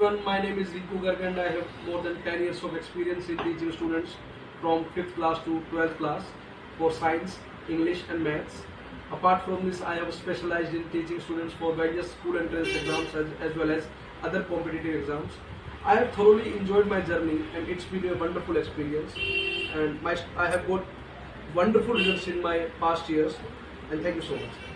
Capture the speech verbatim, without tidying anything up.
everyone, my name is Rinku, Garg, and I have more than ten years of experience in teaching students from fifth class to twelfth class for science, English and maths. Apart from this, I have specialized in teaching students for various school entrance exams as, as well as other competitive exams. I have thoroughly enjoyed my journey and it's been a wonderful experience, and my, I have got wonderful results in my past years, and thank you so much.